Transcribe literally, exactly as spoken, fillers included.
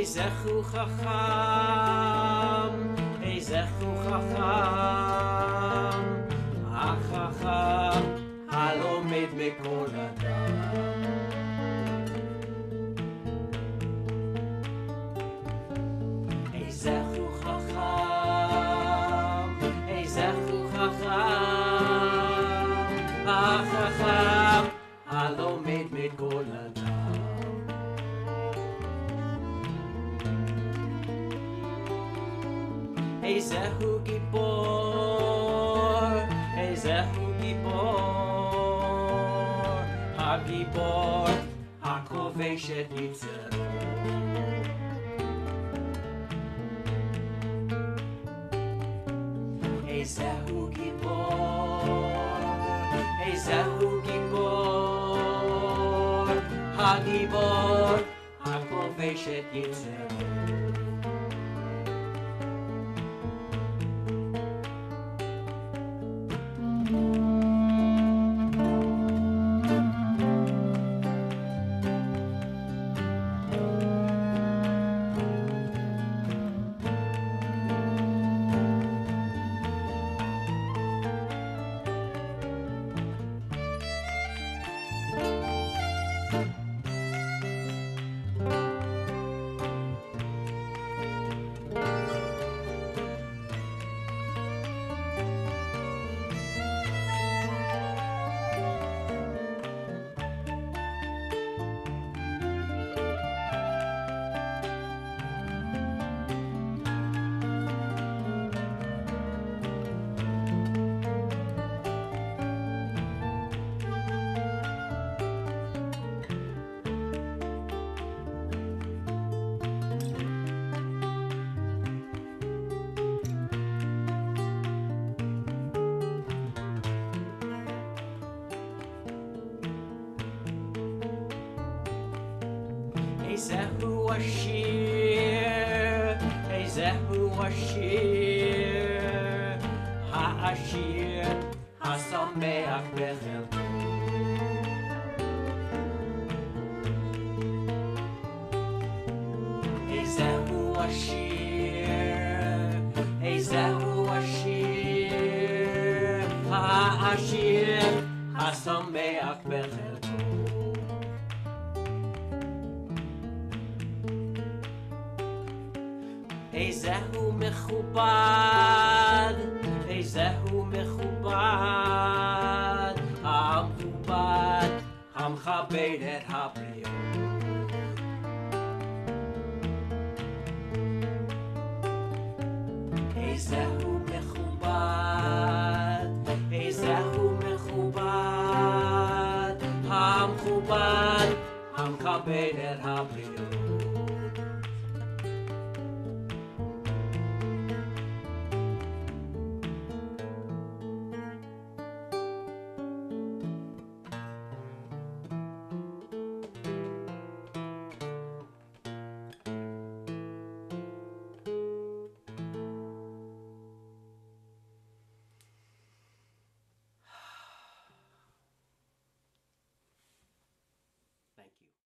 Eizehu Chacham, Eizehu Chacham, החכם הלומד מכל אדם. Eizehu Chacham, Eizehu Chacham, החכם הלומד מכל אדם. Eizehu גיבור, Eizehu גיבור, הגיבור הכובש את יצרו. Eizehu גיבור, Eizehu גיבור, הגיבור הכובש את יצרו. Eizehu ashir, Eizehu ashir, ha'ashir, ha'sameach b'chelko. Eizehu ashir, Eizehu ashir, ha'ashir, ha'sameach b'chelko. Eizehu mechubad, Eizehu mechubad, המכובד, המכבד את הבריות.